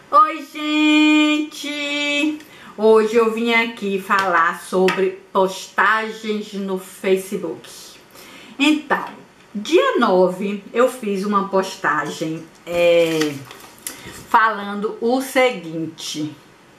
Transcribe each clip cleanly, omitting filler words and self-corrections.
Oi, gente! Hoje eu vim aqui falar sobre postagens no Facebook. Então, dia 9 eu fiz uma postagem falando o seguinte,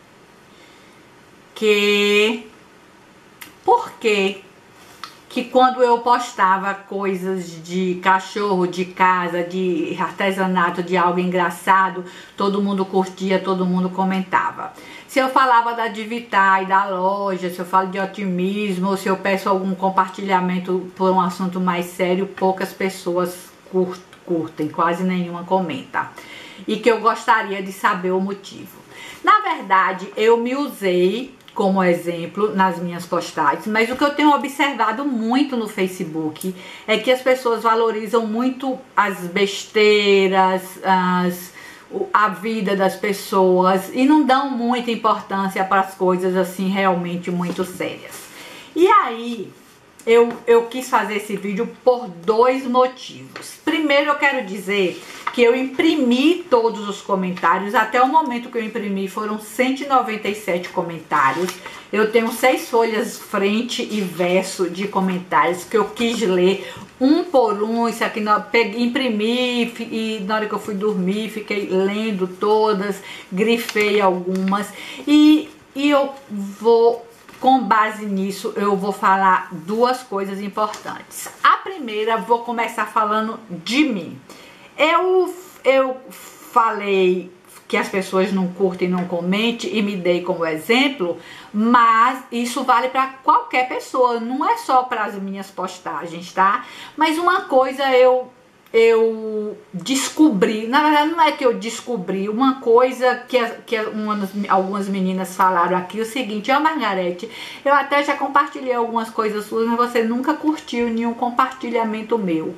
por que quando eu postava coisas de cachorro, de casa, de artesanato, de algo engraçado, todo mundo curtia, todo mundo comentava. Se eu falava da Divitar e da loja, se eu falo de otimismo, ou se eu peço algum compartilhamento por um assunto mais sério, poucas pessoas curtem, quase nenhuma comenta. E que eu gostaria de saber o motivo. Na verdade, eu me usei como exemplo nas minhas postagens, mas o que eu tenho observado muito no Facebook é que as pessoas valorizam muito as besteiras, a vida das pessoas e não dão muita importância para as coisas assim realmente muito sérias. E aí eu quis fazer esse vídeo por dois motivos. Primeiro, eu quero dizer que eu imprimi todos os comentários. Até o momento que eu imprimi foram 197 comentários. Eu tenho 6 folhas frente e verso de comentários que eu quis ler um por um. Isso aqui imprimi e na hora que eu fui dormir fiquei lendo todas, grifei algumas e eu vou... Com base nisso, eu vou falar duas coisas importantes. A primeira, vou começar falando de mim. Eu falei que as pessoas não curtem, não comentem e me dei como exemplo, mas isso vale para qualquer pessoa, não é só para as minhas postagens, tá? Mas uma coisa eu descobri, na verdade não é que eu descobri, uma coisa que algumas meninas falaram aqui, o seguinte: ó, Margarete, eu até já compartilhei algumas coisas suas, mas você nunca curtiu nenhum compartilhamento meu.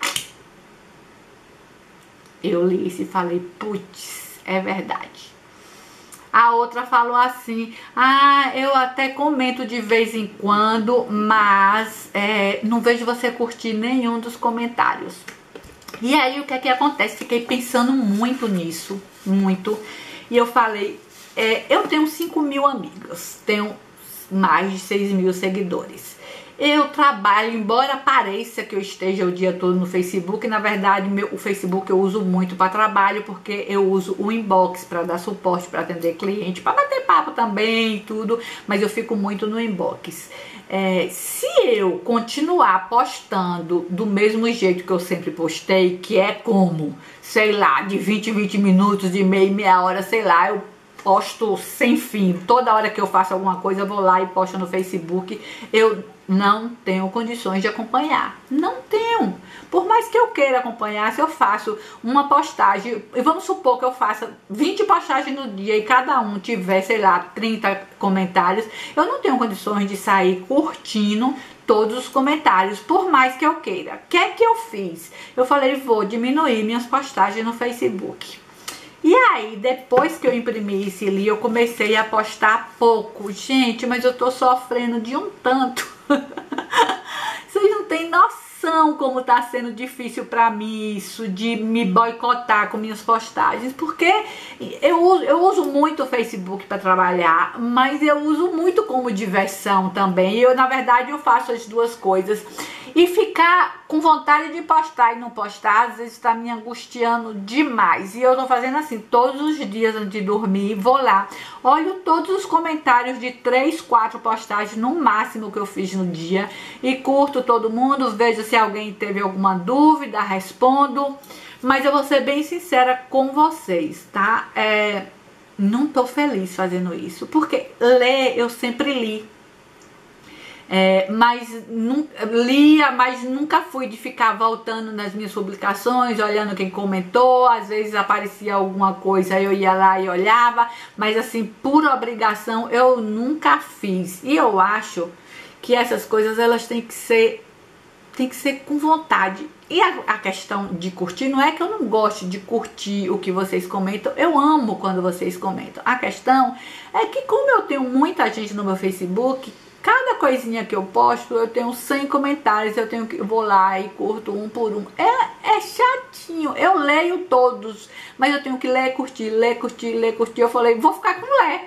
Eu li isso e falei, putz, é verdade. A outra falou assim: ah, eu até comento de vez em quando, mas não vejo você curtir nenhum dos comentários. E aí o que é que acontece? Fiquei pensando muito nisso, muito. E eu falei, eu tenho 5.000 amigas, tenho mais de 6.000 seguidores. Eu trabalho, embora pareça que eu esteja o dia todo no Facebook, na verdade o Facebook eu uso muito para trabalho, porque eu uso o inbox para dar suporte, para atender cliente, para bater papo também e tudo, mas eu fico muito no inbox. Se eu continuar postando do mesmo jeito que eu sempre postei, que é como, sei lá, de 20 em 20 minutos, de meia hora, sei lá, eu posto sem fim, toda hora que eu faço alguma coisa eu vou lá e posto no Facebook, eu não tenho condições de acompanhar, não tenho. Por mais que eu queira acompanhar, se eu faço uma postagem, e vamos supor que eu faça 20 postagens no dia e cada um tiver, sei lá, 30 comentários, eu não tenho condições de sair curtindo todos os comentários, por mais que eu queira. O que é que eu fiz? Eu falei, vou diminuir minhas postagens no Facebook. E aí, depois que eu imprimi isso ali, eu comecei a postar pouco. Gente, mas eu tô sofrendo de um tanto. Vocês não têm noção como tá sendo difícil pra mim isso, de me boicotar com minhas postagens. Porque eu uso muito o Facebook pra trabalhar, mas eu uso muito como diversão também. Na verdade, eu faço as duas coisas. E ficar com vontade de postar e não postar, às vezes tá me angustiando demais. E eu tô fazendo assim, todos os dias antes de dormir, vou lá, olho todos os comentários de 3, 4 postagens no máximo que eu fiz no dia e curto todo mundo, vejo se alguém teve alguma dúvida, respondo. Mas eu vou ser bem sincera com vocês, tá? Não tô feliz fazendo isso, porque ler eu sempre li. Mas lia, mas nunca fui de ficar voltando nas minhas publicações, olhando quem comentou. Às vezes aparecia alguma coisa, eu ia lá e olhava, mas assim, por obrigação eu nunca fiz. E eu acho que essas coisas elas têm que ser com vontade. E a questão de curtir, não é que eu não gosto de curtir o que vocês comentam, eu amo quando vocês comentam. A questão é que, como eu tenho muita gente no meu Facebook, cada coisinha que eu posto, eu tenho 100 comentários, eu vou lá e curto um por um. É chatinho. curtinho. Eu leio todos, mas eu tenho que ler, curtir, ler, curtir, ler, curtir. Eu falei, vou ficar com ler.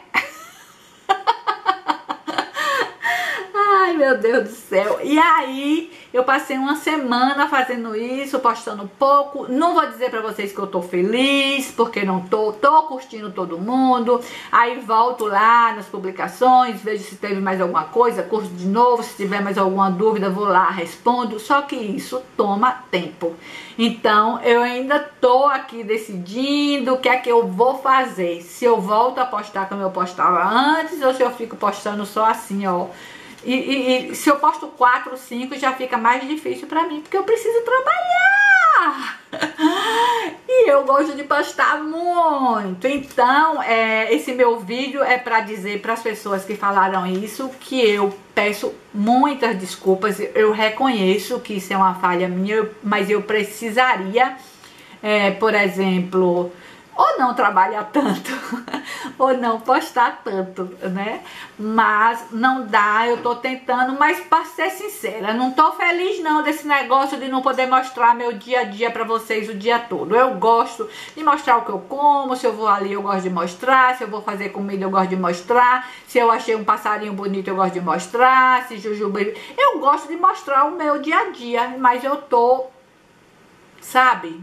Ai, meu Deus do céu. E aí, eu passei uma semana fazendo isso, postando pouco. Não vou dizer pra vocês que eu tô feliz, porque não tô curtindo todo mundo. Aí volto lá nas publicações, vejo se teve mais alguma coisa, curto de novo. Se tiver mais alguma dúvida, vou lá, respondo. Só que isso toma tempo. Então, eu ainda tô aqui decidindo o que é que eu vou fazer. Se eu volto a postar como eu postava antes, ou se eu fico postando só assim, ó. E se eu posto 4, 5, já fica mais difícil pra mim, porque eu preciso trabalhar. E eu gosto de postar muito. Então, esse meu vídeo é pra dizer pras pessoas que falaram isso, que eu peço muitas desculpas. Eu reconheço que isso é uma falha minha, mas eu precisaria, por exemplo, ou não trabalhar tanto, ou não postar tanto, né? Mas não dá, eu tô tentando, mas pra ser sincera, não tô feliz não desse negócio de não poder mostrar meu dia a dia pra vocês o dia todo. Eu gosto de mostrar o que eu como, se eu vou ali eu gosto de mostrar, se eu vou fazer comida eu gosto de mostrar, se eu achei um passarinho bonito eu gosto de mostrar, se Jujuba... Eu gosto de mostrar o meu dia a dia, mas eu tô, sabe...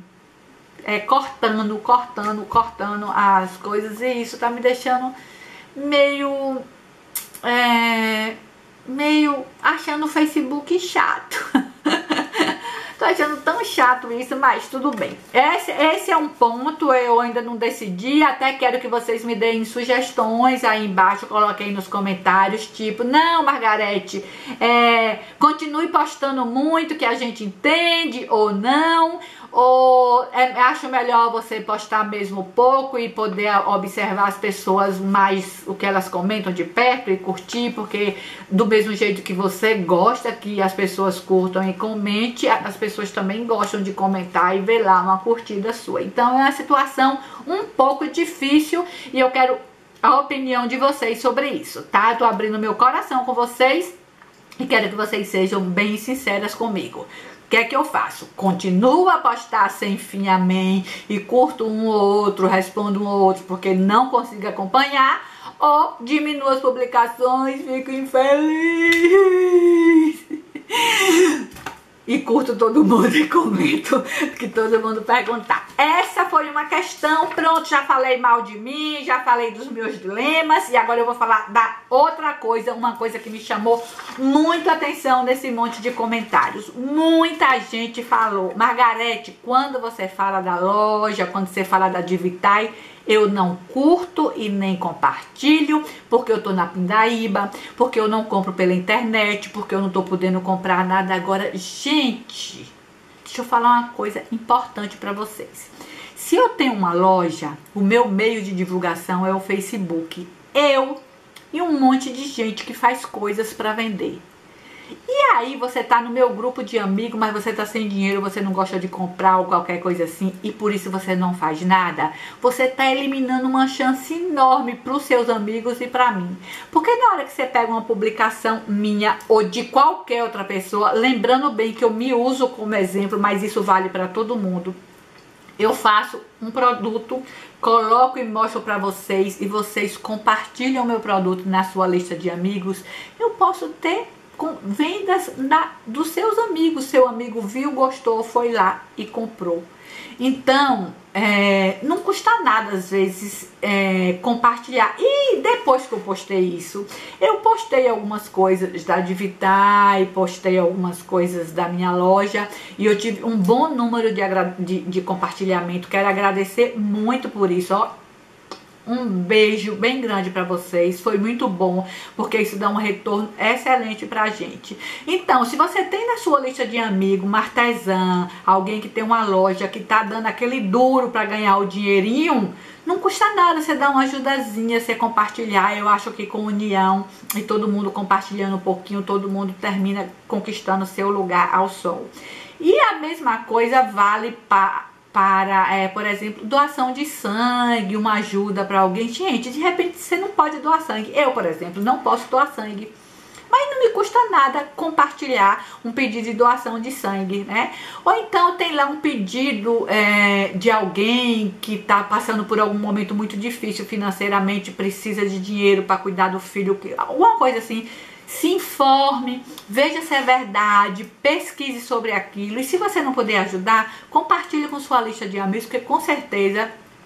cortando as coisas, e isso tá me deixando meio achando o Facebook chato. Tô achando tão chato isso, mas tudo bem. Esse é um ponto, eu ainda não decidi, até quero que vocês me deem sugestões aí embaixo, coloquei nos comentários, tipo, não, Margarete, continue postando muito que a gente entende, ou não, ou acho melhor você postar mesmo pouco e poder observar as pessoas mais, o que elas comentam de perto e curtir, porque do mesmo jeito que você gosta que as pessoas curtam e comente, as pessoas também gostam de comentar e ver lá uma curtida sua. Então é uma situação um pouco difícil e eu quero a opinião de vocês sobre isso, tá? Eu tô abrindo meu coração com vocês e quero que vocês sejam bem sinceras comigo. O que é que eu faço? Continuo a postar sem fim, amém, e curto um ou outro, respondo um ou outro porque não consigo acompanhar, ou diminuo as publicações, fico infeliz e curto todo mundo e comento que todo mundo perguntar. Essa foi uma questão. Pronto, já falei mal de mim, já falei dos meus dilemas, e agora eu vou falar da outra coisa, uma coisa que me chamou muita atenção nesse monte de comentários. Muita gente falou, Margarete, quando você fala da loja, quando você fala da Divitai, eu não curto e nem compartilho, porque eu tô na Pindaíba, porque eu não compro pela internet, porque eu não tô podendo comprar nada agora. Gente, deixa eu falar uma coisa importante pra vocês. Se eu tenho uma loja, o meu meio de divulgação é o Facebook. Eu e um monte de gente que faz coisas pra vender. E aí você tá no meu grupo de amigos, mas você tá sem dinheiro, você não gosta de comprar ou qualquer coisa assim, e por isso você não faz nada. Você tá eliminando uma chance enorme pros seus amigos e pra mim. Porque na hora que você pega uma publicação minha ou de qualquer outra pessoa, lembrando bem que eu me uso como exemplo, mas isso vale pra todo mundo. Eu faço um produto, coloco e mostro pra vocês, e vocês compartilham o meu produto na sua lista de amigos. Eu posso ter com vendas dos seus amigos. Seu amigo viu, gostou, foi lá e comprou. Então, não custa nada às vezes compartilhar. E depois que eu postei isso, eu postei algumas coisas da Divitai, postei algumas coisas da minha loja, e eu tive um bom número de compartilhamento. Quero agradecer muito por isso, ó. Um beijo bem grande pra vocês, foi muito bom, porque isso dá um retorno excelente pra gente. Então, se você tem na sua lista de amigos uma artesã, alguém que tem uma loja que tá dando aquele duro pra ganhar o dinheirinho, não custa nada você dar uma ajudazinha, você compartilhar. Eu acho que com união e todo mundo compartilhando um pouquinho, todo mundo termina conquistando seu lugar ao sol. E a mesma coisa vale para, por exemplo, doação de sangue, uma ajuda para alguém. Gente, de repente você não pode doar sangue. Eu, por exemplo, não posso doar sangue. Mas não me custa nada compartilhar um pedido de doação de sangue, né? Ou então tem lá um pedido de alguém que está passando por algum momento muito difícil financeiramente, precisa de dinheiro para cuidar do filho, alguma coisa assim. Se informe, veja se é verdade, pesquise sobre aquilo. E se você não puder ajudar, compartilhe com sua lista de amigos, porque com certeza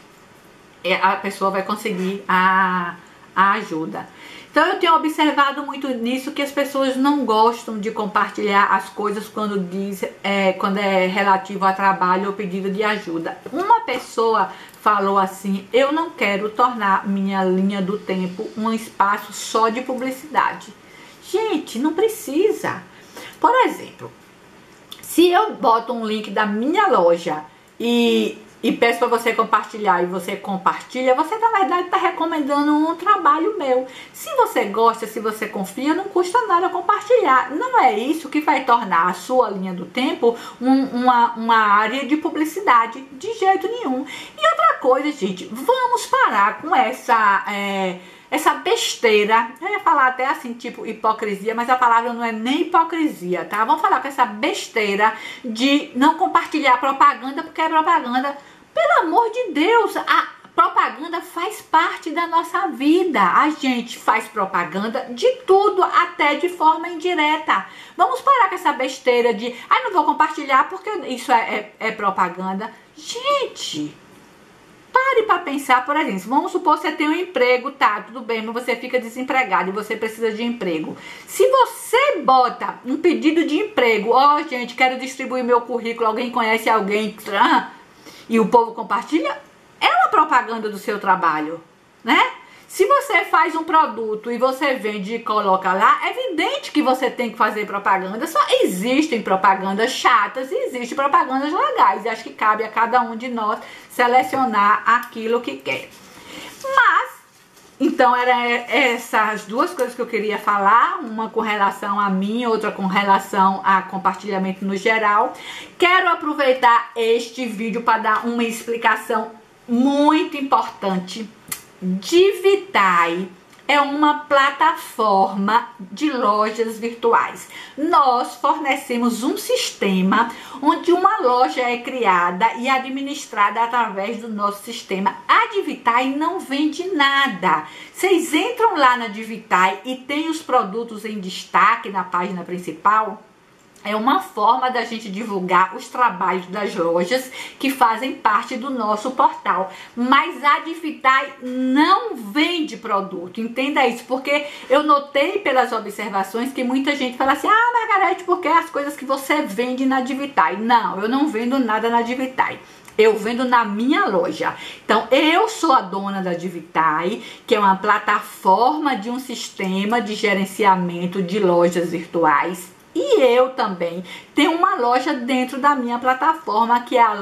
a pessoa vai conseguir a ajuda. Então eu tenho observado muito nisso, que as pessoas não gostam de compartilhar as coisas quando quando é relativo a trabalho ou pedido de ajuda. Uma pessoa falou assim: eu não quero tornar minha linha do tempo um espaço só de publicidade. Gente, não precisa. Por exemplo, se eu boto um link da minha loja e peço para você compartilhar e você compartilha, você na verdade está recomendando um trabalho meu. Se você gosta, se você confia, não custa nada compartilhar. Não é isso que vai tornar a sua linha do tempo uma área de publicidade, de jeito nenhum. E outra coisa, gente, vamos parar com essa besteira. Eu ia falar até assim, tipo hipocrisia, mas a palavra não é nem hipocrisia, tá? Vamos falar com essa besteira de não compartilhar propaganda, porque é propaganda. Pelo amor de Deus, a propaganda faz parte da nossa vida. A gente faz propaganda de tudo, até de forma indireta. Vamos parar com essa besteira de não vou compartilhar porque isso é propaganda. Gente, pare para pensar. Por exemplo, vamos supor que você tem um emprego, tá, tudo bem, mas você fica desempregado e você precisa de emprego. Se você bota um pedido de emprego, gente, quero distribuir meu currículo, alguém conhece alguém, e o povo compartilha, é uma propaganda do seu trabalho, né? Se você faz um produto e você vende e coloca lá, é evidente que você tem que fazer propaganda. Só existem propagandas chatas e existem propagandas legais. E acho que cabe a cada um de nós selecionar aquilo que quer. Mas, então, eram essas duas coisas que eu queria falar. Uma com relação a mim, outra com relação a compartilhamento no geral. Quero aproveitar este vídeo para dar uma explicação muito importante. Divitai é uma plataforma de lojas virtuais. Nós fornecemos um sistema onde uma loja é criada e administrada através do nosso sistema. A Divitai não vende nada. Vocês entram lá na Divitai e tem os produtos em destaque na página principal. É uma forma da gente divulgar os trabalhos das lojas que fazem parte do nosso portal. Mas a Divitai não vende produto, entenda isso, porque eu notei pelas observações que muita gente fala assim: Margarete, porque as coisas que você vende na Divitai? Não, eu não vendo nada na Divitai. Eu vendo na minha loja. Então, eu sou a dona da Divitai, que é uma plataforma de um sistema de gerenciamento de lojas virtuais. E eu também tenho uma loja dentro da minha plataforma, que é a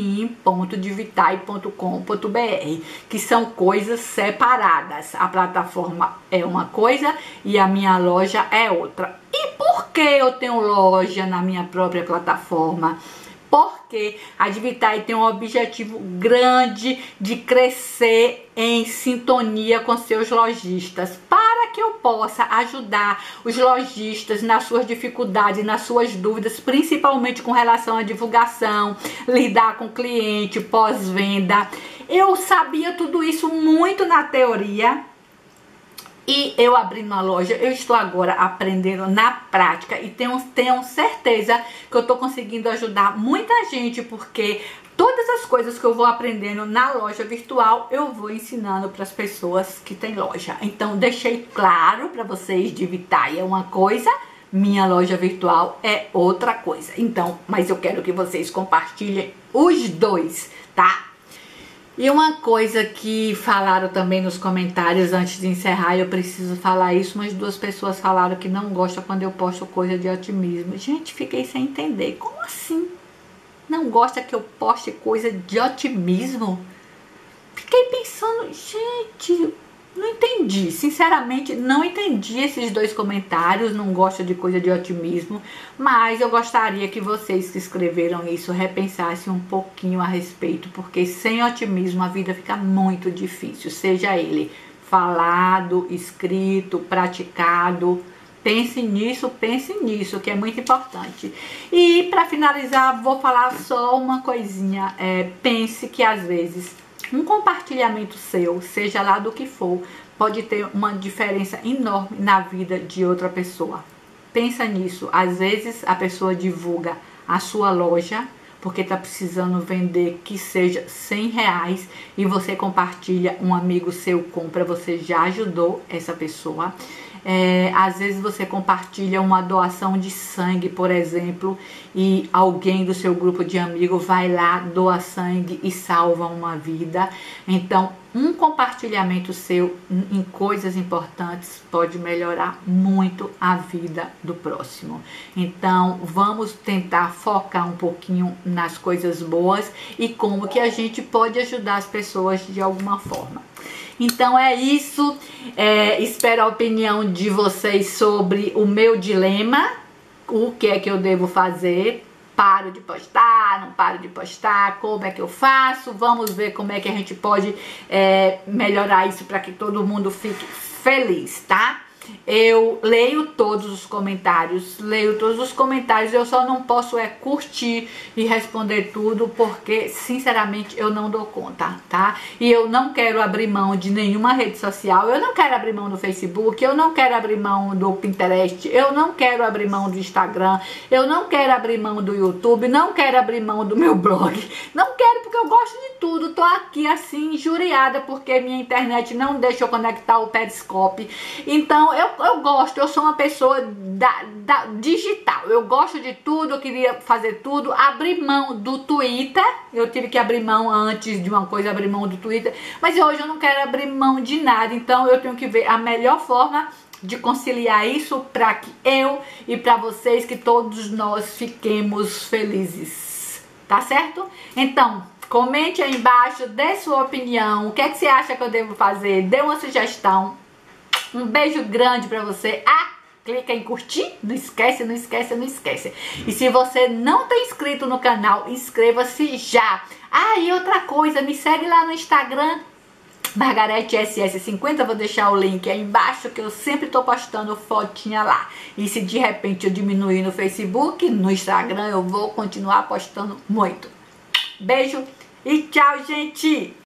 lovein.divitai.com.br, que são coisas separadas. A plataforma é uma coisa e a minha loja é outra. E por que eu tenho loja na minha própria plataforma? Porque a Divitai tem um objetivo grande de crescer em sintonia com seus lojistas, para que eu possa ajudar os lojistas nas suas dificuldades, nas suas dúvidas, principalmente com relação à divulgação, lidar com o cliente, pós-venda. Eu sabia tudo isso muito na teoria. E eu abri uma loja, eu estou agora aprendendo na prática e tenho certeza que eu estou conseguindo ajudar muita gente, porque todas as coisas que eu vou aprendendo na loja virtual, eu vou ensinando para as pessoas que têm loja. Então, deixei claro para vocês, Divitai é uma coisa, minha loja virtual é outra coisa. Então, mas eu quero que vocês compartilhem os dois, tá? E uma coisa que falaram também nos comentários antes de encerrar, eu preciso falar isso, mas duas pessoas falaram que não gostam quando eu posto coisa de otimismo. Gente, fiquei sem entender. Como assim? Não gosta que eu poste coisa de otimismo? Fiquei pensando, gente, não entendi. Sinceramente, não entendi esses dois comentários. Não gosto de coisa de otimismo, mas eu gostaria que vocês que escreveram isso repensassem um pouquinho a respeito, porque sem otimismo a vida fica muito difícil, seja ele falado, escrito, praticado. Pense nisso, que é muito importante. E para finalizar, vou falar só uma coisinha. Pense que às vezes um compartilhamento seu, seja lá do que for, pode ter uma diferença enorme na vida de outra pessoa. Pensa nisso. Às vezes a pessoa divulga a sua loja porque está precisando vender que seja R$100 e você compartilha, um amigo seu compra, você já ajudou essa pessoa. Às vezes você compartilha uma doação de sangue, por exemplo, e alguém do seu grupo de amigos vai lá, doa sangue e salva uma vida. Então, um compartilhamento seu em coisas importantes pode melhorar muito a vida do próximo. Então, vamos tentar focar um pouquinho nas coisas boas e como que a gente pode ajudar as pessoas de alguma forma. Então é isso, espero a opinião de vocês sobre o meu dilema, o que é que eu devo fazer, paro de postar, não paro de postar, como é que eu faço, vamos ver como é que a gente pode melhorar isso para que todo mundo fique feliz, tá? Eu leio todos os comentários, eu só não posso curtir e responder tudo, porque sinceramente eu não dou conta, tá? E eu não quero abrir mão de nenhuma rede social, eu não quero abrir mão do Facebook, eu não quero abrir mão do Pinterest, eu não quero abrir mão do Instagram, eu não quero abrir mão do YouTube, não quero abrir mão do meu blog, não quero, porque eu gosto de tudo, tô aqui assim injuriada porque minha internet não deixa eu conectar o Periscope. Então eu gosto, eu sou uma pessoa digital, eu gosto de tudo, eu queria fazer tudo, abrir mão do Twitter, eu tive que abrir mão antes de uma coisa, abrir mão do Twitter, mas hoje eu não quero abrir mão de nada, então eu tenho que ver a melhor forma de conciliar isso para que eu e para vocês, que todos nós fiquemos felizes, tá certo? Então, comente aí embaixo, dê sua opinião, o que é que você acha que eu devo fazer, dê uma sugestão. Um beijo grande pra você. Clica em curtir, não esquece. E se você não tá inscrito no canal, inscreva-se já. E outra coisa, me segue lá no Instagram, MargareteSS50, vou deixar o link aí embaixo, que eu sempre tô postando fotinha lá. E se de repente eu diminuir no Facebook, no Instagram, eu vou continuar postando muito. Beijo e tchau, gente!